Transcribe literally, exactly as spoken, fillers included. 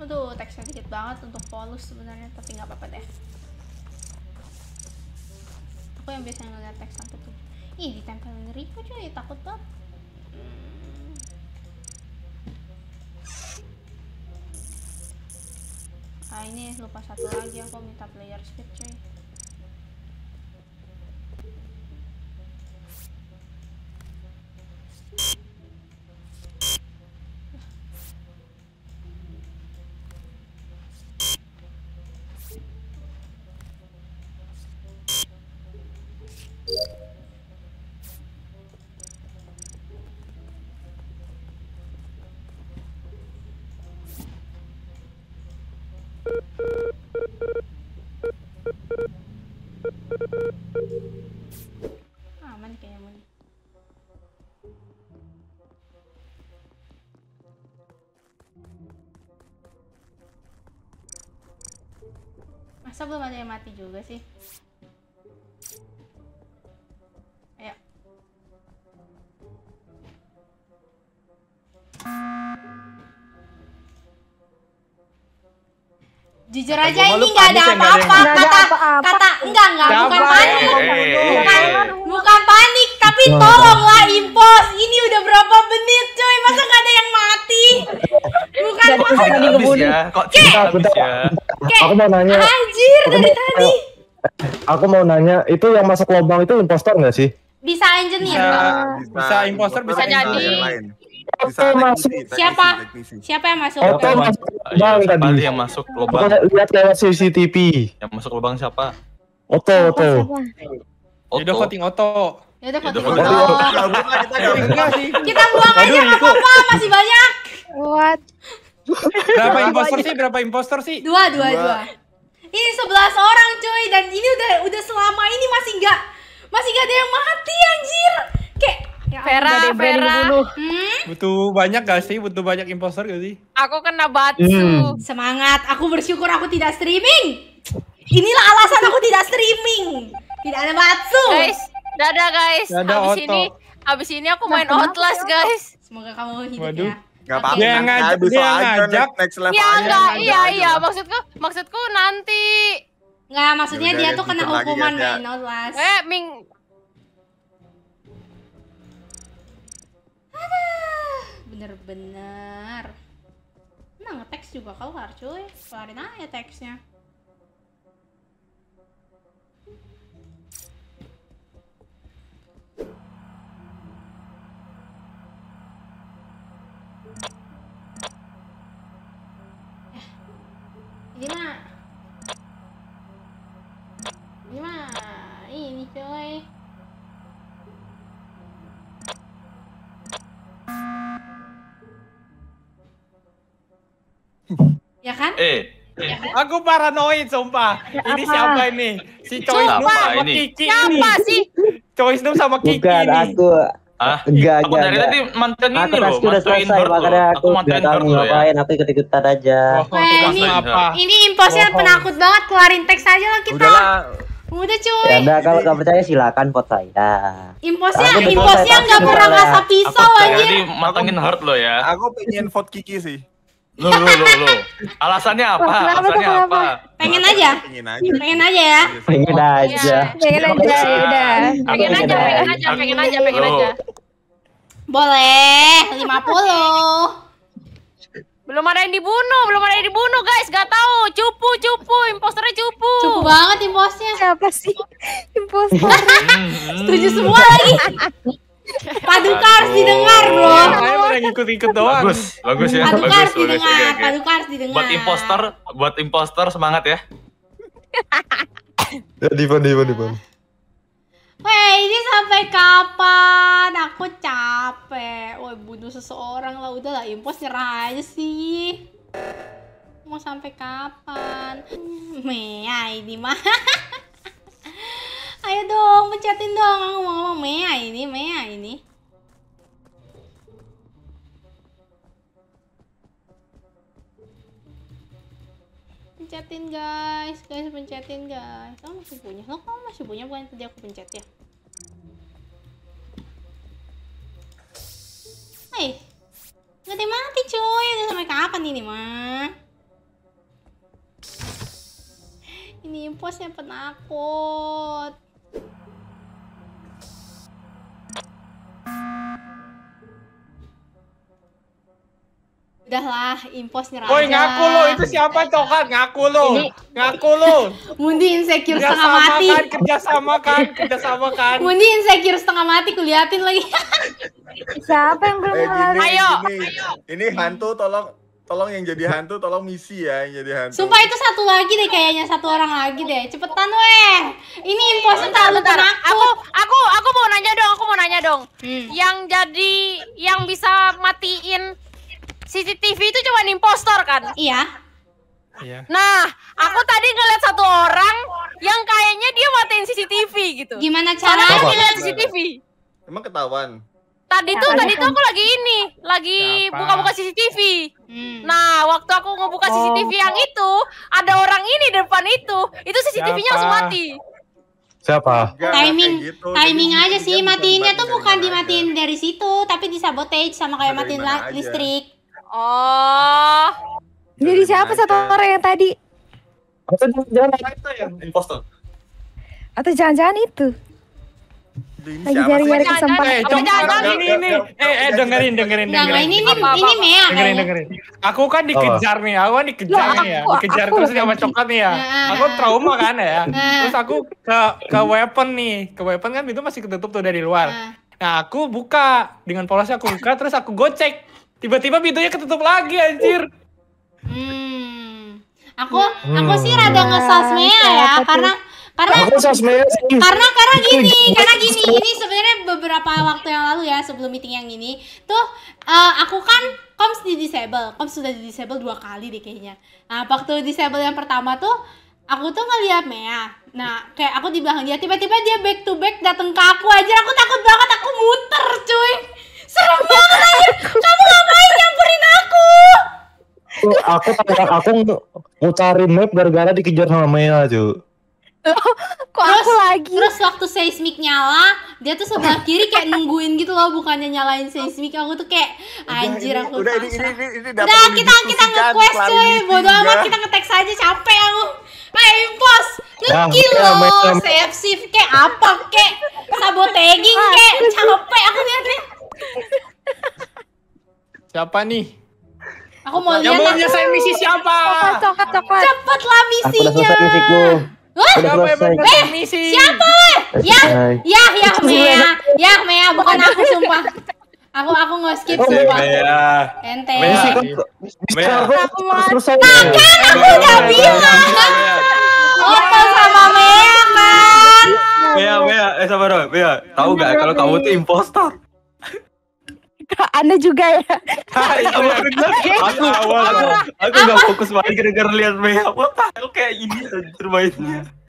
Aduh, teksnya dikit banget untuk polus sebenarnya, tapi nggak apa-apa deh. Aku yang biasanya ngeliat teks sampai tuh. Ih, ditempelin Rico cuy, takut banget. Hmm. Ah, ini lupa satu lagi, aku minta player speed cuy. Aman kayaknya mau nih. Masa belum ada yang mati juga sih? Ayo. Jujur aja ini nggak ada apa-apa, kata kata enggak enggak bukan panik, bukan bukan panik, tapi tolonglah impos, ini udah berapa menit coy, masa nggak ada yang mati? Bukan habis ya, kok tidak habis ya? Aku mau nanya. Anjir dari tadi. Aku mau nanya, itu yang masuk lubang itu impostor nggak sih? Bisa engineer. Bisa impostor, bisa jadi. Bisa masuk. Siapa? Siapa yang masuk? Oke, masuk lubang tadi. Siapa yang masuk lubang? Aku lihat lewat C C T V. Yang masuk lubang siapa? Oto, Oto. Udah voting Oto. Ya udah Yaudah, voting voting Oto. Kita buang aja nggak apa-apa, masih banyak. What? Berapa impostor sih? Berapa impostor sih? Dua, dua, dua. Ini sebelas orang cuy, dan ini udah udah selama ini masih nggak masih nggak ada yang mati anjir. Kayak ya Vera, Vera. Hmm? Butuh banyak gak sih? Butuh banyak impostor gak sih? Aku kena batu. Hmm. Semangat, aku bersyukur aku tidak streaming. Inilah alasan aku tidak streaming. Tidak ada batsu. Guys, dadah guys. Dadah, Habis Otto. ini, habis ini aku main Outlast guys. Semoga kamu hidup Waduh. ya. Gak Oke. apa-apa, Dia yang ngajak, bisa dia yang aja ngajak. next, next level Ya aja. enggak, ngajak iya aja. iya, maksudku maksudku nanti. Nggak, maksudnya Yaudah, dia ya, tuh kena gitu lagi, hukuman ya, ya. main Outlast. Eh, Ming. Bener-bener. Nah, nge-teks juga keluar cuy. Kelarin aja teksnya. Eh, ini mah. Ini mah. Ini coy. Ya kan? Eh, Aku paranoid sumpah. Ini siapa ini? Si Choice Noob Siapa sama ini? Kiki Siapa ini. sih? Choice Noob sama Kiki Bukan ini. aku. ah, Enggak, aku enggak, dari enggak. tadi mantan Aku ini loh, task udah mantuin selesai, Hurt makanya loh. aku Aku nggak mantuin tahu Hurt loh ya. ngapain, aku ikut-ikutan aja. Oh, Wah, tukang ini- apa? Ini imposnya Bohong. penakut banget, keluarin teks aja lah kita. Udahlah, Udah cuy. Ya udah, kalau nggak percaya silakan vote saya. Imposnya, Aku udah imposnya selesai nggak taksi pernah soalnya. ngasah Aku pisau dari anjir. tadi mantengin Hurt loh ya. aku pengen vote Kiki sih. Lu lu lu lu. Alasannya apa? Wah, kenapa tuh, Alasannya kenapa? apa? Pengen aja, Pengen aja. pengen aja ya. Pengen aja. Pengen aja, Ah, udah. aku Pengen aja, pengen pengen aja. aja, pengen aja, pengen Loh. aja. Boleh, lima puluh. Belum ada yang dibunuh, belum ada yang dibunuh guys, gak tahu. Cupu, cupu, imposternya cupu. Cukup banget imposnya. Siapa sih imposter? Hmm. Setuju semua lagi. Paduka harus Aduh. didengar bro. Saya mau ngikut-ikut doang. Bagus, bagus ya, Paduka bagus, harus bagus. Oke, didengar, oke. paduka harus didengar. Buat imposter, buat imposter semangat ya. Ya, Divan, Divan, Divan. Weh, ini sampai kapan? Aku capek. Woi, bunuh seseorang lah, udah lah, impos nyerah aja sih. Mau sampai kapan? Mea ini mah. Ayo dong, pencetin dong. Aku mau ngomong Mea ini, Mea ini. Pencetin guys, guys pencetin guys. Kamu masih punya? Lo kamu masih punya bukan tadi aku pencet ya? Hei, nggak ada yang mati cuy. Udah sampai kapan ini mah? Ini imposnya penakut. Udahlah, impos nyerah Woi, aja. ngaku lo, itu siapa coklat? Ngaku lo, ngaku lo. Mundi insecure Kerja setengah sama mati. kan, kerja sama kan, kerja sama kan. Mundi insecure setengah mati, kuliatin lagi. Siapa yang belum Eh halal? gini, Ayo. gini. Ini hantu tolong tolong yang jadi hantu tolong misi ya yang jadi hantu. Sumpah itu satu lagi deh kayaknya, satu orang lagi deh. Cepetan weh. Ini imposnya terlalu Bentar, penakut. aku aku aku mau nanya dong, aku mau nanya dong. Hmm. Yang jadi yang bisa matiin C C T V itu cuma impostor kan? Iya. Iya. Nah, aku tadi ngeliat satu orang yang kayaknya dia matiin C C T V gitu. Gimana Soalnya caranya? aku ngeliat C C T V. Emang ketahuan. Tadi tuh, Siapa tadi sih? tuh aku lagi ini, lagi Siapa? buka-buka C C T V. Hmm. Nah, waktu aku ngebuka C C T V yang itu, ada orang ini di depan itu, itu C C T V-nya langsung Siapa? mati. Siapa? Enggak, timing kayak gitu. timing Jadi aja dia sih, bisa matiinnya dimatiin tuh dari bukan mana dimatiin aja. dari situ, tapi disabotage sama kayak Bisa dari matiin mana la- aja. listrik. Oh, Jadi siapa satu orang yang tadi? Atau jangan Itu yang impostor. Atau jangan-jangan itu? Ini Lagi siapa nyari-nyari sih? kesempatan. Eh, Apa coba jangan-jangan sekarang ini nih. Eh, eh, dengerin, dengerin, Enggak, enggak, dengerin. ini ini Apa, apa, ini apa? Mea Dengerin, kayaknya. dengerin. Aku kan dikejar nih, aku kan dikejar Loh, nih ya. aku- Dikejar aku terus loh sama tadi. coklat nih ya. Nah. Aku trauma kan ya. Nah. Terus aku ke ke weapon nih. Ke weapon kan itu masih ketutup tuh dari luar. Nah. Nah, aku buka. Dengan polosnya aku buka, terus aku gocek. Tiba-tiba pintunya ketutup lagi, anjir. Hmm. Aku aku sih rada ngesas Mea ya, siapa tuh? karena karena Aku sosmed sih. karena karena gini karena gini ini sebenarnya beberapa waktu yang lalu ya, sebelum meeting yang ini tuh eh, aku kan koms di disable koms sudah di disable dua kali deh kayaknya. Nah waktu disable yang pertama tuh aku tuh ngeliat Mea, nah kayak aku di belakang dia, tiba-tiba dia back to back datang ke aku aja, aku takut banget, aku muter cuy, serem banget aja. Kamu ngapain nyamperin aku? Aku aku aku mau cari map gara-gara dikejar sama Mea, cuy. Kok aku lagi? Terus waktu seismik nyala, dia tuh sebelah kiri kayak nungguin gitu loh, bukannya nyalain seismik. Aku tuh kayak anjir, Udah, aku Udah ini ini pasrah. ini, ini Udah perlu kita kita didiskusikan, nge-quest kelar cuy, misi bodo amat, juga. kita nge-text aja, capek aku. Ayo impos, Ya, ngekill ya, loh, ya, ya. save shift kayak apa kayak sabotaging kayak capek aku liatnya. Siapa nih? Aku mau Yang mau lihat nyelesain misi siapa? Coklat, coklat, coklat. cepet lah Aku udah misinya. selesai misiku. Hah? Udah Siapa yang mau selesai. nyelesain misi? Siapa weh? Ya, Selesai. ya, ya Mea, ya Mea, bukan aku sumpah. Aku aku nge-skip Oh, sumpah. Mea. Ente. Mea. Misi kan Mea. aku selesai. Aku udah bilang. Otto sama Mea kan. Mea, Mea, eh sabar dong, Mea. Tahu gak kalau kamu tuh impostor? Anda juga ya? Ah, itu Aku, yang- aku, aku, aku gak fokus banget gara-gara lihat Mea. What the hell, kayak ini anjir mainnya.